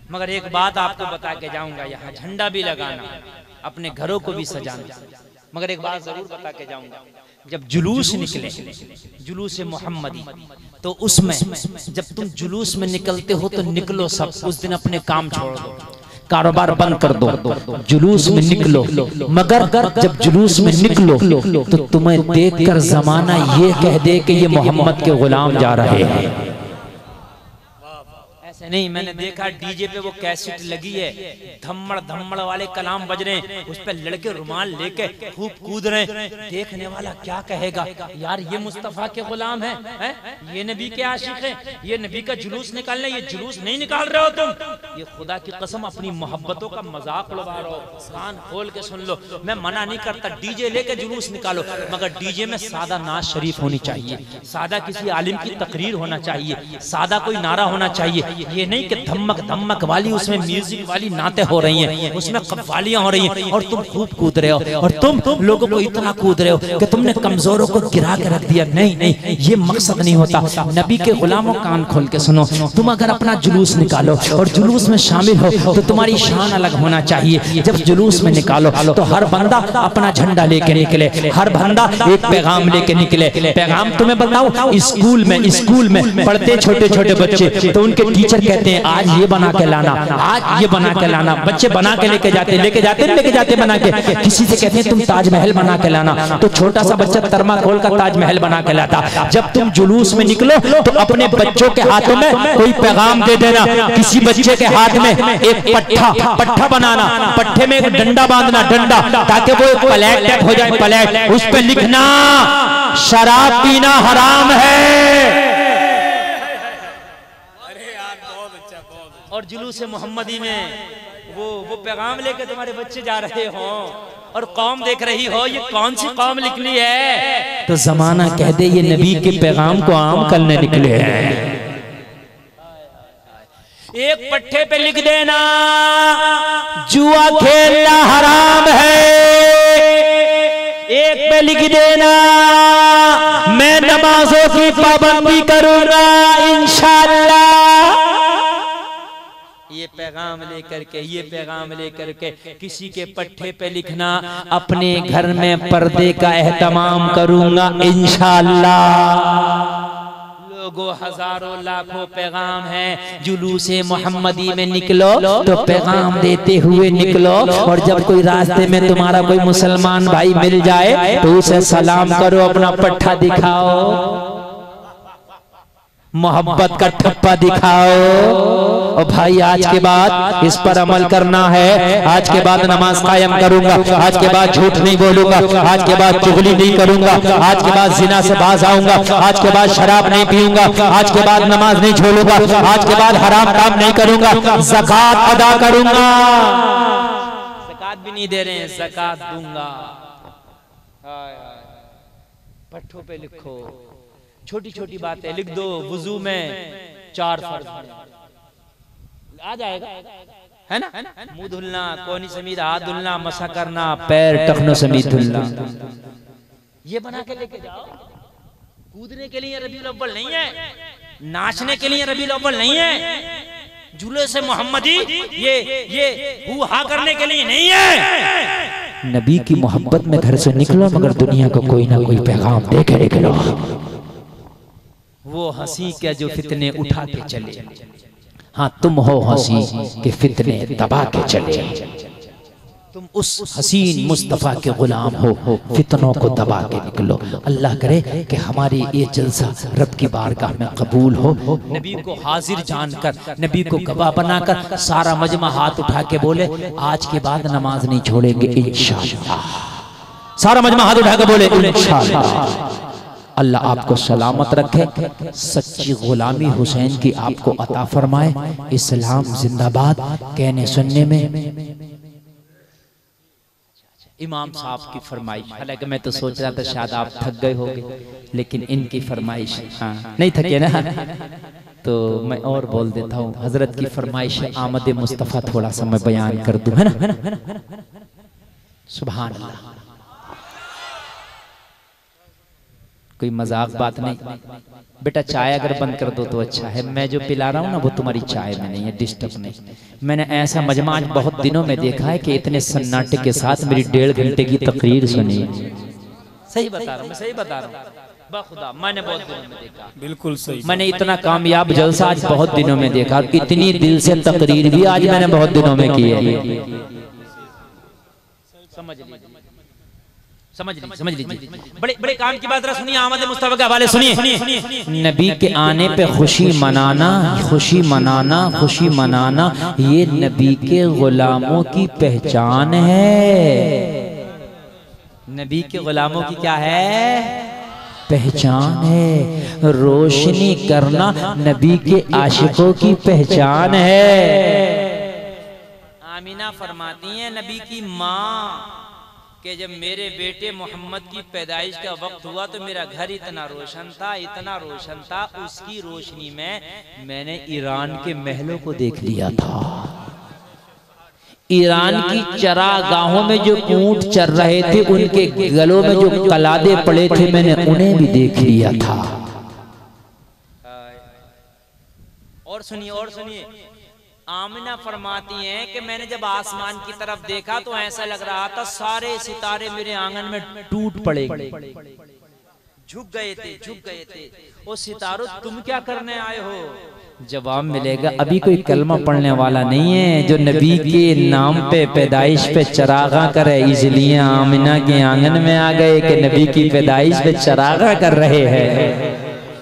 मगर एक बात आपको बता के जाऊंगा, यहाँ झंडा भी लगाना, अपने घरों को भी सजाना, मगर एक बात जरूर बता के जाऊंगा, जब जुलूस निकले, जुलूस मोहम्मदी, तो उसमें जब तुम जुलूस में निकलते हो तो निकलो सब, उस दिन अपने काम छोड़ दो, कारोबार बंद कर दो, जुलूस में निकलो। मगर जब जुलूस में निकलो तो तुम्हें देखकर जमाना ये कह दे कि ये मोहम्मद के गुलाम जा रहे हैं। ऐसे नहीं, मैंने देखा डीजे पे वो कैसेट लगी है, धम्मड़ धम्मड़ वाले कलाम बज रहे हैं, उस पे लड़के रुमाल लेके खूब कूद रहे हैं। देखने वाला क्या कहेगा, यार ये मुस्तफा के गुलाम है? ये नबी के आशिक है, ये नबी का जुलूस निकालना, ये जुलूस नहीं निकाल रहे हो तुम। ये खुदा की कसम अपनी मोहब्बतों का मजाक उड़ा रहे हो। कान खोल के सुन लो, मैं मना नहीं करता डीजे लेके जुलूस निकालो, मगर डीजे में सादा नाज शरीफ होनी चाहिए, सादा किसी आलिम की तकरीर होना चाहिए, सादा कोई नारा होना चाहिए। ये नहीं कि धमक धमक वाली उसमें म्यूजिक वाली नाते हो रही हैं, उसमें कव्वालियां हो रही हैं और तुम खूब कूद रहे हो, और तुम लोगों को इतना कूद रहे हो कि तुमने कमजोरों को गिरा के रख दिया। नहीं नहीं, ये मकसद नहीं होता। नबी के गुलामों, कान खोल के सुनो, तुम अगर अपना जुलूस निकालो और जुलूस में शामिल हो तो तुम्हारी शान अलग होना चाहिए। जब जुलूस में निकालो तो हर बंदा अपना झंडा लेके निकले, हर बंदा एक पैगाम लेके निकले। पैगाम तुम्हें बताओ, स्कूल में पढ़ते छोटे छोटे बच्चे तो उनके टीचर कहते हैं आज ये बना के लाना, आज ये बना के लाना। बच्चे बना के लेके जाते बना के। किसी से कहते हैं तुम ताजमहल बना के लाना, तो छोटा सा बच्चा थर्माकोल का ताजमहल बना के लाता। जब तुम जुलूस में निकलो तो अपने बच्चों के हाथों में कोई पैगाम दे देना। किसी बच्चे के हाथ में एक पट्ठा बनाना, पट्टे में एक डंडा बांधना, डंडा, ताकि वो प्लेट हो जाए, प्लेट, उस पर लिखना शराब पीना हराम है। और जुलूस मोहम्मदी में वो पैगाम लेके तुम्हारे बच्चे जा रहे हो और कौम देख रही हो, ये कौन सी कौम निकली है? तो जमाना कह दे ये नबी के पैगाम को आम करने निकले हैं। एक पट्टे पे लिख देना जुआ खेलना हराम है, एक पे लिख देना मैं नमाजों की पाबंदी करूंगा इंशाअल्लाह। ये पैगाम लेकर के किसी के पट्टे पे लिखना अपने घर में पर्दे का एहतमाम करूंगा इंशाअल्लाह। लोगों हजारों लाखों पैगाम है, जुलूसे मोहम्मदी में निकलो तो पैगाम देते हुए निकलो। और जब कोई रास्ते में तुम्हारा कोई मुसलमान भाई मिल जाए तो उसे सलाम करो, अपना पट्टा दिखाओ, मोहब्बत का ठप्पा दिखाओ। और भाई आज के बाद इस पर अमल करना है, आज के बाद नमाज कायम करूंगा, आज के बाद झूठ नहीं बोलूंगा, आज के बाद चुगली नहीं करूंगा, आज के बाद जिना से बाज आऊंगा, आज के बाद शराब नहीं पीऊंगा, आज के बाद नमाज नहीं छोड़ूंगा, आज के बाद हराम काम नहीं करूंगा, ज़कात अदा करूंगा। ज़कात भी नहीं दे रहे हैं, ज़कात दूंगा। पट्टों पे लिखो, छोटी छोटी बातें लिख दो। वुजू में 4 फर्ज आ जाएगा, है ना? मुंह धुलना, कोहनी समीत हाथ धुलना, मसा करना, पैर टखनों समीत धुलना। ये बना के लेके जाओ। कूदने के लिए रबीउल अव्वल नहीं है, नाचने के लिए रबीउल अव्वल नहीं है, जुलूस मोहम्मदी ये हुआ करने के लिए नहीं है। नबी की मोहब्बत में घर से निकलो, मगर दुनिया को कोई ना कोई पैगाम दे के निकलो। वो हंसी क्या जो फितने उठा के चले, हाँ तुम हो हंसी के फितने दबा के चले। तुम उस हसीन मुस्तफा के गुलाम हो, फितनों को दबा के निकलो। अल्लाह करे कि हमारी ये जलसा रब की बारगाह में कबूल हो। नबी को हाजिर जानकर, नबी को गवाह बनाकर सारा मजमा हाथ उठा के बोले आज के बाद नमाज नहीं छोड़ेंगे इंशाअल्लाह। सारा मजमा हाथ उठा के बोले इंशाअल्लाह। अल्लाह आपको सलामत रखे, सच्ची गुलामी हुसैन की आपको अता फरमाए। इस्लाम जिंदाबाद। कहने सुनने में इमाम साहब की फरमाइश, हालांकि मैं तो सोच रहा था शायद आप थक गए होंगे, लेकिन इनकी फरमाइश, हाँ नहीं थके ना, तो मैं और बोल देता हूँ। हजरत की फरमाइश आमद मुस्तफ़ा थोड़ा सा मैं बयान कर दूं, है ना? सुभान अल्लाह। कोई मजाक बात नहीं। बेटा चाय अगर बंद कर दो तो अच्छा है, मैं जो पिला रहा हूँ ना वो तुम्हारी चाय में नहीं है, डिस्टर्ब नहीं। मैंने ऐसा मजमा आज बहुत दिनों में देखा है कि इतने सन्नाटे के साथ मेरी 1.5 घंटे की तकरीर सुनी। सही बता रहा हूँ, मैं सही बता रहा हूँ, बखुदा मैंने बहुत दिनों में देखा। बिल्कुल सही। मैंने इतना कामयाब जलसा आज बहुत दिनों में देखा, इतनी दिल से तकरीर भी आज मैंने बहुत दिनों में की है। समझ लीजिए। बड़े बड़े काम की बात सुनिए, आमद मुस्तफा के हवाले सुनिए। नबी के आने पे खुशी मनाना, खुशी मनाना, खुशी मनाना, ये नबी के गुलामों की पहचान है। नबी के गुलामों की क्या है? पहचान है। रोशनी करना नबी के आशिकों की पहचान है। आमीना फरमाती हैं नबी की माँ कि जब मेरे बेटे मोहम्मद की पैदाइश का वक्त हुआ तो मेरा घर इतना रोशन था, इतना रोशन था, उसकी रोशनी में मैंने ईरान के महलों को देख लिया था। ईरान की चरागाहों में जो ऊंट चर रहे थे उनके गलों में जो कलादे पड़े थे मैंने उन्हें भी देख लिया था। और सुनिए, आमिना फरमाती हैं कि मैंने जब आसमान की तरफ देखा तो ऐसा लग रहा था सारे सितारे मेरे आंगन में टूट पड़े, झुक गए थे। ओ सितारों तुम क्या करने आए हो? जवाब मिलेगा, अभी कोई कलमा पढ़ने वाला नहीं है जो नबी के नाम पे पैदाइश पे चरागा करे, इसलिए आमिना के आंगन में आ गए कि नबी की पैदाइश पे चरागा कर रहे हैं,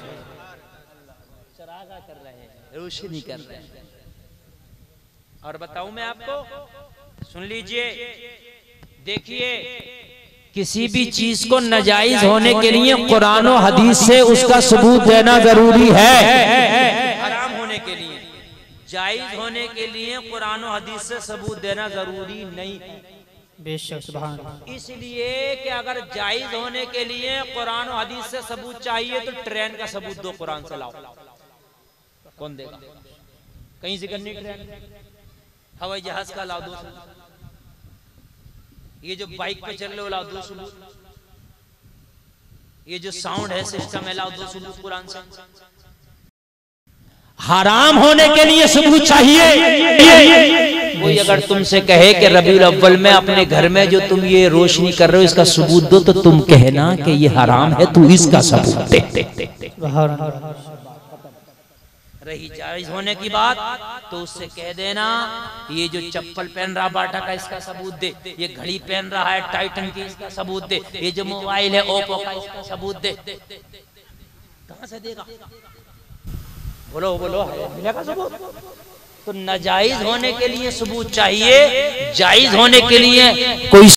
रोशनी कर रहे हैं। और बताऊं मैं आपको, सुन लीजिए, देखिए, किसी भी चीज को नाजायज होने के लिए कुरान और हदीस से उसका सबूत देना जरूरी है। हराम होने के लिए, जायज होने के लिए कुरान और हदीस से सबूत देना जरूरी नहीं। बेशक सुभान अल्लाह। इसलिए कि अगर जायज होने के लिए कुरान और हदीस से सबूत चाहिए तो ट्रेन का सबूत दो, कुरान से लाओ। कौन देगा? कहीं जिक्र नहीं ट्रेन, हवाई जहाज का लाओ दो सबूत, ये जो बाइक पे चल रहे हो लाओ दो सबूत, ये जो साउंड है सिस्टम है लाओ दो सबूत कुरान से। हराम होने के लिए सबूत चाहिए। कोई अगर तुमसे कहे कि रबीउल अव्वल में अपने घर में जो तुम ये रोशनी कर रहे हो इसका सबूत दो, तो तुम कहना कि ये हराम है, तू इसका सबूत दे। रही जायज होने की बात तो उससे कह देना ये जो चप्पल पहन रहा बाटा का इसका सबूत दे, ये घड़ी पहन रहा है टाइटन की इसका सबूत दे, ये जो मोबाइल है ओप्पो का इसका सबूत दे। कहां से देगा? बोलो मिलेगा सबूत? तो नाजायज होने के लिए सबूत चाहिए, जायज होने के लिए कोई